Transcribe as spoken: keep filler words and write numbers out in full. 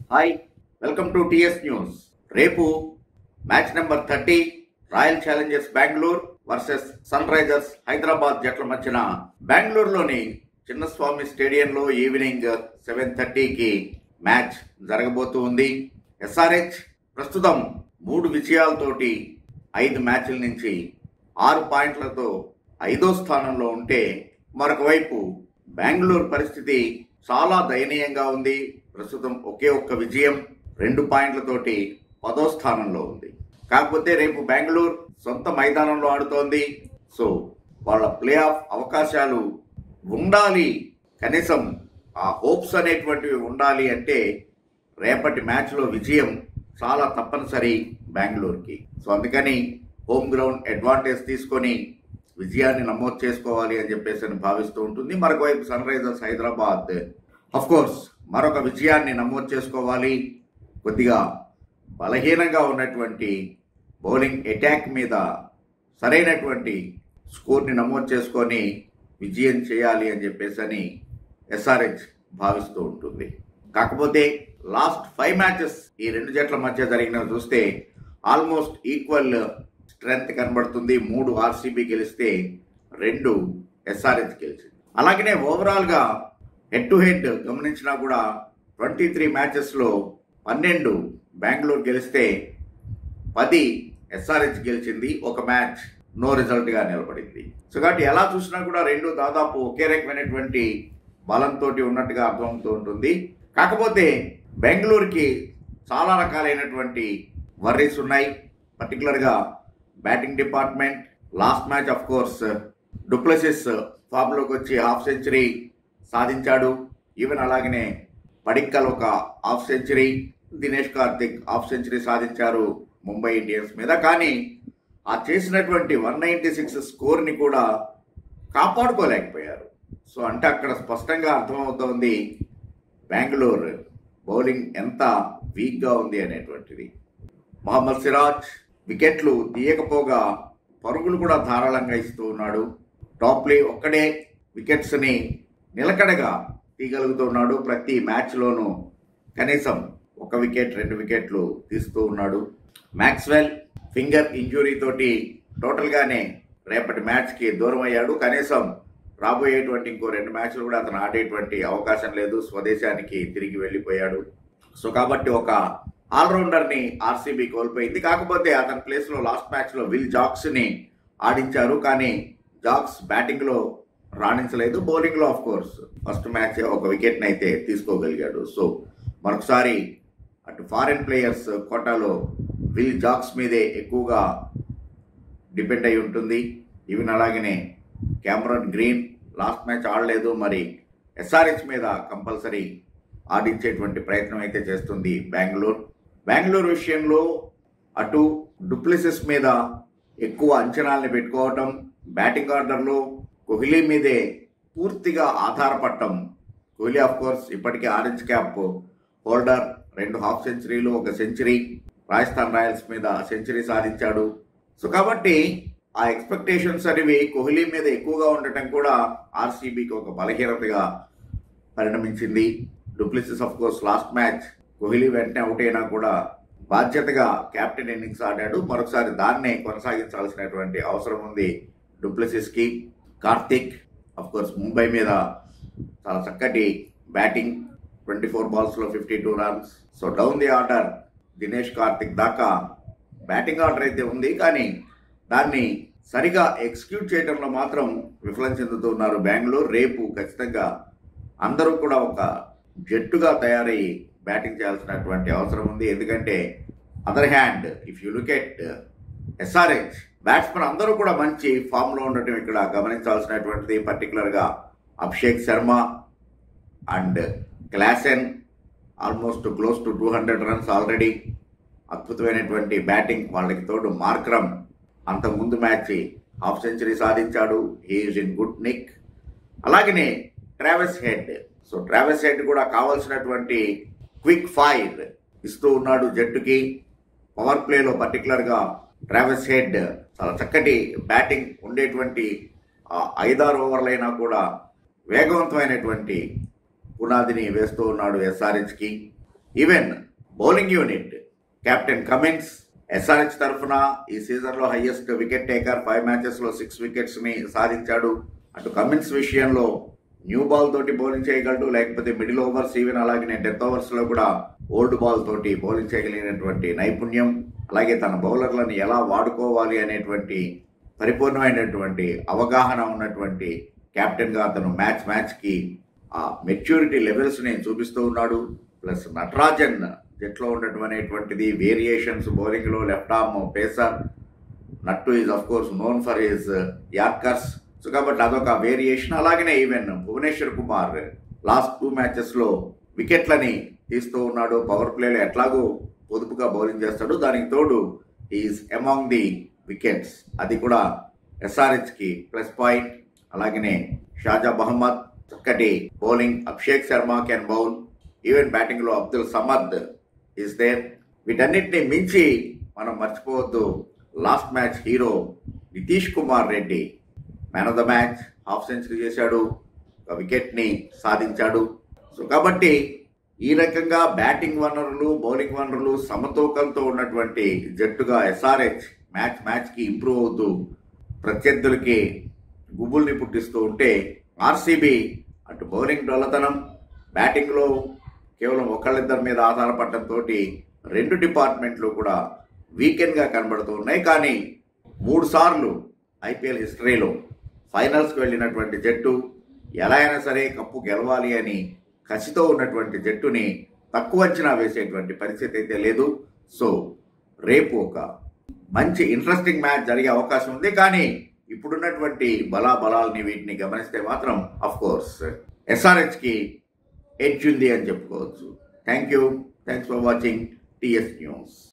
Hi, welcome to TS news. రేపు match number thirty royal challengers Bengaluru versus Sunrisers Hyderabad జట్ల మధ్యన బెంగళూరులోని చిన్నస్వామి స్టేడియంలో ఈవినింగ్ సెవెన్ థర్టీకి మ్యాచ్ జరగబోతూ ఉంది. ఎస్ఆర్హెచ్ ప్రస్తుతం మూడు విజయాలతోటి ఐదు మ్యాచ్ల నుంచి ఆరు పాయింట్లతో ఐదో స్థానంలో ఉంటే, మరొక వైపు బెంగళూరు పరిస్థితి చాలా దయనీయంగా ఉంది. ప్రస్తుతం ఒకే ఒక్క విజయం, రెండు పాయింట్లతోటి పదో స్థానంలో ఉంది. కాకపోతే రేపు బెంగళూరు సొంత మైదానంలో ఆడుతోంది. సో వాళ్ళ ప్లే ఆఫ్ అవకాశాలు ఉండాలి, కనీసం ఆ హోప్స్ అనేటువంటివి ఉండాలి అంటే రేపటి మ్యాచ్లో విజయం చాలా తప్పనిసరి బెంగళూరుకి. సో అందుకని హోమ్ గ్రౌండ్ అడ్వాంటేజ్ తీసుకొని విజయాన్ని నమోదు చేసుకోవాలి అని చెప్పేసి అని భావిస్తూ ఉంటుంది. మరొక వైపు Sunrisers Hyderabad of course మరొక విజయాన్ని నమోదు చేసుకోవాలి. కొద్దిగా బలహీనంగా ఉన్నటువంటి బౌలింగ్ అటాక్ మీద సరైనటువంటి స్కోర్ని నమోదు చేసుకొని విజయం చేయాలి అని చెప్పేసి అని ఎస్ఆర్హెచ్ భావిస్తూ ఉంటుంది. కాకపోతే లాస్ట్ ఫైవ్ మ్యాచెస్ ఈ రెండు జట్ల మధ్య జరిగినవి చూస్తే ఆల్మోస్ట్ ఈక్వల్ స్ట్రెంగ్త్ కనబడుతుంది. మూడు ఆర్సీబీ గెలిస్తే రెండు ఎస్ఆర్హెచ్ గెలిచింది. అలాగనే ఓవరాల్గా హెడ్ టు హెడ్ గమనించినా కూడా ట్వంటీ త్రీ మ్యాచెస్లో పన్నెండు బెంగళూరు గెలిస్తే పది ఎస్ఆర్హెచ్ గెలిచింది. ఒక మ్యాచ్ నో రిజల్ట్గా నిలబడింది. సో కాబట్టి ఎలా చూసినా కూడా రెండు దాదాపు ఒకే రకమైనటువంటి బలంతో ఉన్నట్టుగా అర్థమవుతూ ఉంటుంది. కాకపోతే బెంగళూరుకి చాలా రకాలైనటువంటి వర్రీస్ ఉన్నాయి. పర్టికులర్గా batting department. Last match of course du Plessis ఫామ్లోకి వచ్చి హాఫ్ సెంచరీ సాధించాడు. ఈవెన్ అలాగనే పడిక్కల్ ఒక half century, Dinesh Karthik half century సాధించారు ముంబై ఇండియన్స్ మీద. కానీ ఆ చేసినటువంటి వన్ నైంటీ సిక్స్ స్కోర్ని కూడా కాపాడుకోలేకపోయారు. సో అంటే అక్కడ స్పష్టంగా అర్థమవుతోంది బెంగళూరు బౌలింగ్ ఎంత వీక్గా ఉంది అనేటువంటిది. మహమ్మద్ సిరాజ్ వికెట్లు తీయకపోగా పరుగులు కూడా ధారాళంగా ఇస్తూ ఉన్నాడు. టాప్లీ ఒక్కడే వికెట్స్ని నిలకడగా తీయగలుగుతున్నాడు. ప్రతి మ్యాచ్లోనూ కనీసం ఒక వికెట్ రెండు వికెట్లు తీస్తూ ఉన్నాడు. మ్యాక్స్వెల్ ఫింగర్ ఇంజురీ తోటి టోటల్గానే రేపటి మ్యాచ్కి దూరం అయ్యాడు. కనీసం రాబోయేటువంటి ఇంకో రెండు మ్యాచ్లు కూడా అతను ఆడేటువంటి అవకాశం లేదు. స్వదేశానికి తిరిగి వెళ్ళిపోయాడు. సో కాబట్టి ఒక ఆల్రౌండర్ని ఆర్సీబీ కోల్పోయింది. కాకపోతే అతని ప్లేస్లో లాస్ట్ మ్యాచ్లో విల్ జాక్స్ని ఆడించారు. కానీ జాక్స్ బ్యాటింగ్లో రాణించలేదు. బౌలింగ్లో ఆఫ్ కోర్స్ ఫస్ట్ మ్యాచ్ ఒక వికెట్ని అయితే తీసుకోగలిగాడు. సో మరొకసారి అటు ఫారిన్ ప్లేయర్స్ కోటాలో విల్ జాక్స్ మీదే ఎక్కువగా డిపెండ్ అయి ఉంటుంది. ఈవెన్ అలాగనే క్యామరన్ గ్రీన్ లాస్ట్ మ్యాచ్ ఆడలేదు. మరి ఎస్ఆర్హెచ్ మీద కంపల్సరీ ఆడించేటువంటి ప్రయత్నం అయితే చేస్తుంది బెంగళూరు. బెంగళూరు విషయంలో అటు డూప్లెసిస్ మీద ఎక్కువ అంచనాల్ని పెట్టుకోవటం, బ్యాటింగ్ ఆర్డర్లో కోహ్లీ మీదే పూర్తిగా ఆధారపడటం. కోహ్లీ ఆఫ్ కోర్స్ ఇప్పటికే ఆరెంజ్ క్యాప్ హోల్డర్, రెండు హాఫ్ సెంచరీలు, ఒక సెంచరీ రాజస్థాన్ రాయల్స్ మీద సెంచరీ సాధించాడు. సో కాబట్టి ఆ ఎక్స్పెక్టేషన్స్ అనేవి కోహ్లీ మీద ఎక్కువగా ఉండటం కూడా ఆర్సీబీకి ఒక బలహీనతగా పరిణమించింది. Du Plessis of course last match Kohli వెంటనే అవుట్ అయినా కూడా బాధ్యతగా కెప్టెన్ ఇన్నింగ్స్ ఆడాడు. మరొకసారి దాన్నే కొనసాగించాల్సినటువంటి అవసరం ఉంది డూప్లెసిస్కి. కార్తిక్ ఆఫ్ కోర్స్ ముంబై మీద చాలా చక్కటి బ్యాటింగ్, ట్వంటీ ఫోర్ బాల్స్లో fifty two runs. So down the order Dinesh Karthik దాకా బ్యాటింగ్ ఆర్డర్ అయితే ఉంది. కానీ దాన్ని సరిగా ఎగ్జిక్యూట్ చేయడంలో మాత్రం విఫలం చెందుతున్నారు బెంగళూరు. రేపు ఖచ్చితంగా అందరూ కూడా ఒక జట్టుగా తయారయ్యి బ్యాటింగ్ చేయాల్సినటువంటి అవసరం ఉంది. ఎందుకంటే other hand if you look at SRH batsmen అందరూ కూడా మంచి ఫామ్లో ఉండటం ఇక్కడ గమనించాల్సినటువంటిది. పర్టికులర్గా Abhishek Sharma and Klaasen almost close to two hundred runs already. అద్భుతమైనటువంటి బ్యాటింగ్. వాళ్ళకి తోడు మార్క్రమ్ అంతకుముందు మ్యాచ్ హాఫ్ సెంచరీ సాధించాడు. He's in good nick. అలాగనే Travis Head. So Travis Head కూడా కావాల్సినటువంటి క్విక్ ఫైర్ ఇస్తూ ఉన్నాడు జట్టుకి. పవర్ ప్లేలో పర్టికులర్గా ట్రావెస్ హెడ్ చాలా చక్కటి బ్యాటింగ్ ఉండేటువంటి ఐదారు ఓవర్లైనా కూడా వేగవంతమైనటువంటి పునాదిని వేస్తూ ఉన్నాడు ఎస్ఆర్హెచ్కి. Even bowling unit captain Cummins SRH తరఫున ఈ సీజన్ లో highest wicket taker, five matches లో సిక్స్ వికెట్స్ ని సాధించాడు. అటు కమిన్స్ విషయంలో న్యూ బాల్ తోటి బౌలింగ్ చేయగలడు, లేకపోతే మిడిల్ ఓవర్స్, ఈవెన్ అలాగే డెత్ ఓవర్స్ లో కూడా ఓల్డ్ బాల్ తోటి బౌలింగ్ చేయగలిగినటువంటి నైపుణ్యం, అలాగే తన బౌలర్లను ఎలా వాడుకోవాలి అనేటువంటి పరిపూర్ణమైనటువంటి అవగాహన ఉన్నటువంటి కెప్టెన్ గా అతను మ్యాచ్ మ్యాచ్ కి ఆ మెచ్యూరిటీ లెవెల్స్ ని చూపిస్తూ ఉన్నాడు. ప్లస్ నటరాజన్ జట్లో ఉండటటువంటిది వేరియేషన్స్ బౌలింగ్ లో, left arm pacer Nattu is of course known for his yorkers. So కాబట్టి అదొక వేరియేషన్. అలాగనే even Bhuvneshwar Kumar last two matches లో వికెట్లని తీస్తూ ఉన్నాడు. పవర్ ప్లేలో ఎట్లాగో పొదుపుగా బౌలింగ్ చేస్తాడు, దానికి తోడు ఈజ్ అమాంగ్ ది వికెట్స్, అది కూడా ఎస్ఆర్హెచ్ కి ప్లస్ పాయింట్. అలాగనే షాజా మహమ్మద్ చక్కటి bowling, Abhishek Sharma can bowl, even batting లో అబ్దుల్ సమద్ ఈస్ దేర్. వీటన్నిటిని మించి మనం మర్చిపోవద్దు last match hero Nitish Kumar Reddy man of the match, half century చేశాడు, ఒక వికెట్ ని సాధించాడు. సో కాబట్టి ఈ రకంగా బ్యాటింగ్ వనరులు, బౌలింగ్ వనరులు సమతూకంతో ఉన్నటువంటి జట్టుగా ఎస్ఆర్హెచ్ మ్యాచ్ మ్యాచ్ కి ఇంప్రూవ్ అవుతూ ప్రత్యర్థులకి గుబుల్ని పుట్టిస్తూ ఉంటే, ఆర్సీబీ అటు బౌలింగ్ డొల్లతనం, బ్యాటింగ్ లో కేవలం ఒకళ్ళిద్దరి మీద ఆధారపడటంతో రెండు డిపార్ట్మెంట్లు కూడా వీకెండ్ గా కనబడుతూ ఉన్నాయి. కానీ మూడు సార్లు ఐపీఎల్ హిస్టరీలో ఫైనల్స్ కు వెళ్ళినటువంటి జట్టు, ఎలా అయినా సరే కప్పు గెలవాలి అని కసితో ఉన్నటువంటి జట్టుని తక్కువ అంచనా వేసేటువంటి పరిస్థితి అయితే లేదు. సో రేపు ఒక మంచి ఇంట్రెస్టింగ్ మ్యాచ్ జరిగే అవకాశం ఉంది. కానీ ఇప్పుడున్నటువంటి బలా బలాల్ని వీటిని గమనిస్తే మాత్రం అఫ్ కోర్స్ ఎస్ఆర్హెచ్ కి ఎడ్జ్ ఉంది అని చెప్పుకోవచ్చు. Thank you, thanks for watching TS news.